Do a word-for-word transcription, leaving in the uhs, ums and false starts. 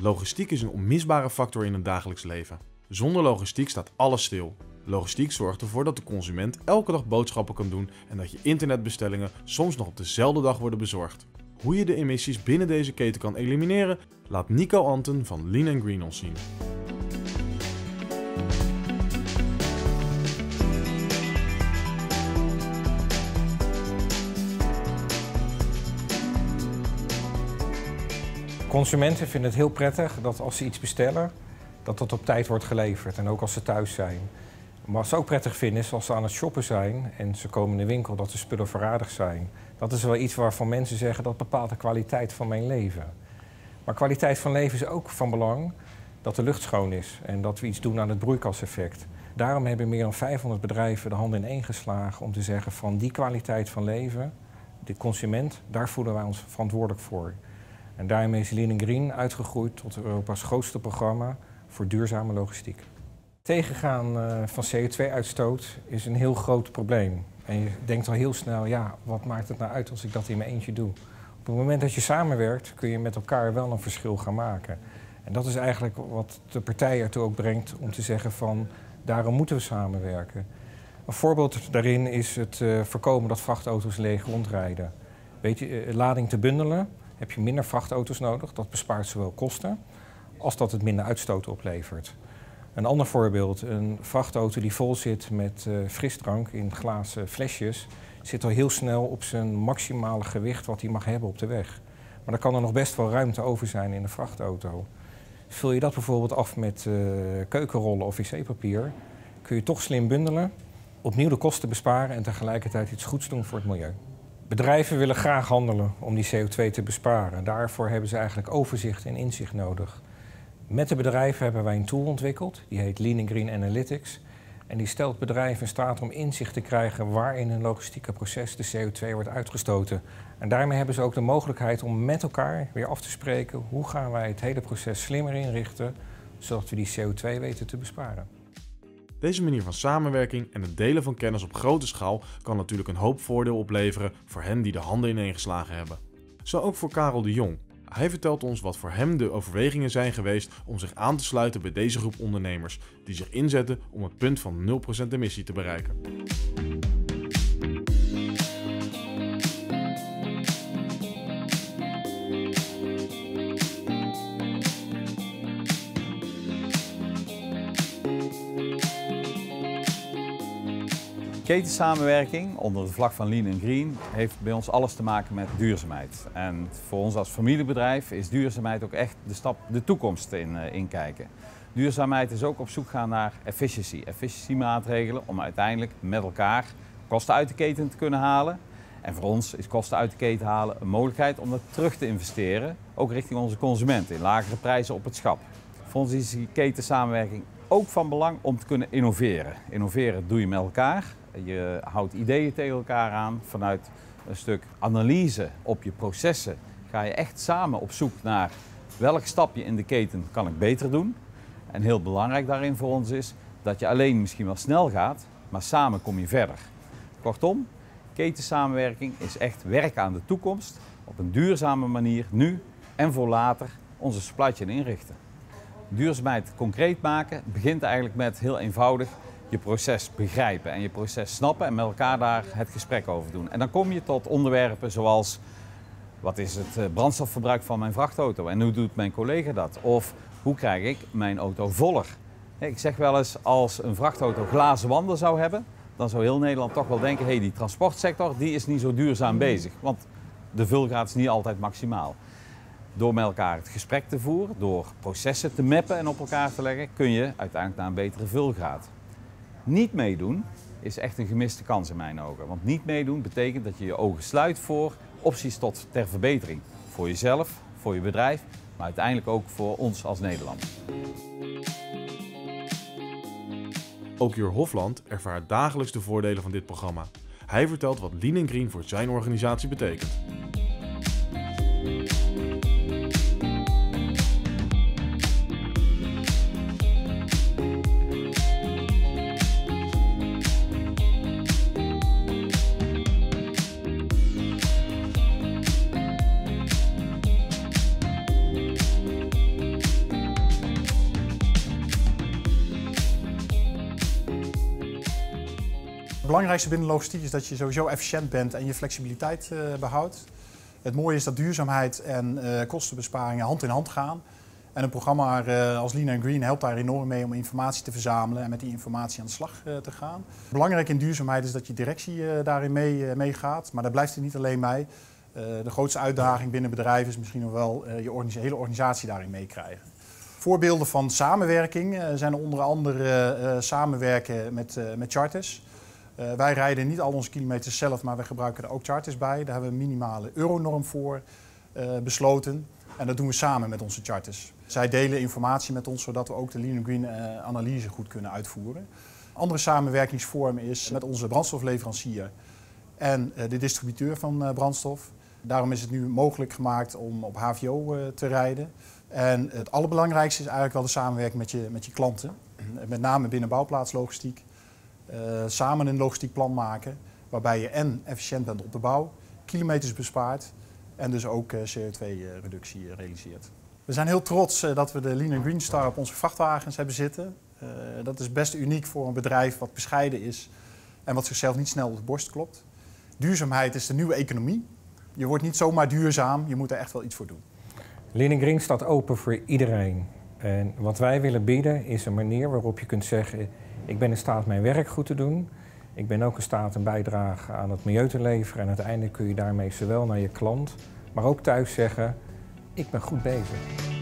Logistiek is een onmisbare factor in het dagelijks leven. Zonder logistiek staat alles stil. Logistiek zorgt ervoor dat de consument elke dag boodschappen kan doen en dat je internetbestellingen soms nog op dezelfde dag worden bezorgd. Hoe je de emissies binnen deze keten kan elimineren, laat Nico Anten van Lean and Green ons zien. Consumenten vinden het heel prettig dat als ze iets bestellen, dat dat op tijd wordt geleverd en ook als ze thuis zijn. Maar wat ze ook prettig vinden is als ze aan het shoppen zijn en ze komen in de winkel dat de spullen voorradig zijn. Dat is wel iets waarvan mensen zeggen dat bepaalt de kwaliteit van mijn leven. Maar kwaliteit van leven is ook van belang dat de lucht schoon is en dat we iets doen aan het broeikaseffect. Daarom hebben meer dan vijfhonderd bedrijven de handen ineen geslagen om te zeggen van die kwaliteit van leven, de consument, daar voelen wij ons verantwoordelijk voor. En daarmee is Lean and Green uitgegroeid tot Europa's grootste programma voor duurzame logistiek. Tegengaan van C O twee uitstoot is een heel groot probleem. En je denkt al heel snel, ja, wat maakt het nou uit als ik dat in mijn eentje doe? Op het moment dat je samenwerkt, kun je met elkaar wel een verschil gaan maken. En dat is eigenlijk wat de partij ertoe ook brengt om te zeggen van, daarom moeten we samenwerken. Een voorbeeld daarin is het uh, voorkomen dat vrachtauto's leeg rondrijden. Weet je, uh, lading te bundelen, heb je minder vrachtauto's nodig. Dat bespaart zowel kosten als dat het minder uitstoot oplevert. Een ander voorbeeld, een vrachtauto die vol zit met uh, frisdrank in glazen flesjes, zit al heel snel op zijn maximale gewicht wat hij mag hebben op de weg. Maar dan kan er nog best wel ruimte over zijn in de vrachtauto. Vul je dat bijvoorbeeld af met uh, keukenrollen of wc-papier, kun je toch slim bundelen, opnieuw de kosten besparen en tegelijkertijd iets goeds doen voor het milieu. Bedrijven willen graag handelen om die C O twee te besparen. Daarvoor hebben ze eigenlijk overzicht en inzicht nodig. Met de bedrijven hebben wij een tool ontwikkeld, die heet Lean and Green Analytics. En die stelt bedrijven in staat om inzicht te krijgen waar in hun logistieke proces de C O twee wordt uitgestoten. En daarmee hebben ze ook de mogelijkheid om met elkaar weer af te spreken hoe gaan wij het hele proces slimmer inrichten, zodat we die C O twee weten te besparen. Deze manier van samenwerking en het delen van kennis op grote schaal kan natuurlijk een hoop voordeel opleveren voor hen die de handen ineengeslagen hebben. Zo ook voor Karel de Jong. Hij vertelt ons wat voor hem de overwegingen zijn geweest om zich aan te sluiten bij deze groep ondernemers die zich inzetten om het punt van nul procent emissie te bereiken. Ketensamenwerking onder de vlag van Lean and Green heeft bij ons alles te maken met duurzaamheid. En voor ons als familiebedrijf is duurzaamheid ook echt de stap de toekomst in, uh, in kijken. Duurzaamheid is ook op zoek gaan naar efficiëntie. Efficiëntiemaatregelen om uiteindelijk met elkaar kosten uit de keten te kunnen halen. En voor ons is kosten uit de keten halen een mogelijkheid om dat terug te investeren, ook richting onze consument, in lagere prijzen op het schap. Voor ons is die ketensamenwerking ook van belang om te kunnen innoveren. Innoveren doe je met elkaar. Je houdt ideeën tegen elkaar aan. Vanuit een stuk analyse op je processen ga je echt samen op zoek naar welk stapje in de keten kan ik beter doen. En heel belangrijk daarin voor ons is dat je alleen misschien wel snel gaat, maar samen kom je verder. Kortom, ketensamenwerking is echt werk aan de toekomst op een duurzame manier nu en voor later onze supply chain inrichten. Duurzaamheid concreet maken begint eigenlijk met heel eenvoudig je proces begrijpen en je proces snappen en met elkaar daar het gesprek over doen. En dan kom je tot onderwerpen zoals wat is het brandstofverbruik van mijn vrachtauto en hoe doet mijn collega dat? Of hoe krijg ik mijn auto voller? Ik zeg wel eens, als een vrachtauto glazen wanden zou hebben, dan zou heel Nederland toch wel denken, hé, hey, die transportsector die is niet zo duurzaam bezig, want de vulgraad is niet altijd maximaal. Door met elkaar het gesprek te voeren, door processen te mappen en op elkaar te leggen, kun je uiteindelijk naar een betere vulgraad. Niet meedoen is echt een gemiste kans in mijn ogen. Want niet meedoen betekent dat je je ogen sluit voor opties tot ter verbetering. Voor jezelf, voor je bedrijf, maar uiteindelijk ook voor ons als Nederland. Ook Jur Hofland ervaart dagelijks de voordelen van dit programma. Hij vertelt wat Lean and Green voor zijn organisatie betekent. Het belangrijkste binnen logistiek is dat je sowieso efficiënt bent en je flexibiliteit uh, behoudt. Het mooie is dat duurzaamheid en uh, kostenbesparingen hand in hand gaan. En een programma uh, als Lean and Green helpt daar enorm mee om informatie te verzamelen en met die informatie aan de slag uh, te gaan. Belangrijk in duurzaamheid is dat je directie uh, daarin mee, uh, meegaat, maar daar blijft het niet alleen bij. Uh, de grootste uitdaging binnen bedrijven is misschien nog wel uh, je organis- hele organisatie daarin meekrijgen. Voorbeelden van samenwerking uh, zijn er onder andere uh, samenwerken met, uh, met charters. Uh, wij rijden niet al onze kilometers zelf, maar we gebruiken er ook charters bij. Daar hebben we een minimale euronorm voor uh, besloten. En dat doen we samen met onze charters. Zij delen informatie met ons, zodat we ook de Lean and Green uh, analyse goed kunnen uitvoeren. Andere samenwerkingsvorm is met onze brandstofleverancier en uh, de distributeur van uh, brandstof. Daarom is het nu mogelijk gemaakt om op H V O uh, te rijden. En het allerbelangrijkste is eigenlijk wel de samenwerking met je, met je klanten. Met name binnen bouwplaatslogistiek. Uh, samen een logistiek plan maken waarbij je en efficiënt bent op de bouw, kilometers bespaart en dus ook uh, C O twee reductie uh, realiseert. We zijn heel trots uh, dat we de Lean and Green Star op onze vrachtwagens hebben zitten. Uh, dat is best uniek voor een bedrijf wat bescheiden is en wat zichzelf niet snel op de borst klopt. Duurzaamheid is de nieuwe economie. Je wordt niet zomaar duurzaam, je moet er echt wel iets voor doen. Lean and Green staat open voor iedereen. En wat wij willen bieden is een manier waarop je kunt zeggen: ik ben in staat mijn werk goed te doen. Ik ben ook in staat een bijdrage aan het milieu te leveren. En uiteindelijk kun je daarmee zowel naar je klant, maar ook thuis zeggen: ik ben goed bezig.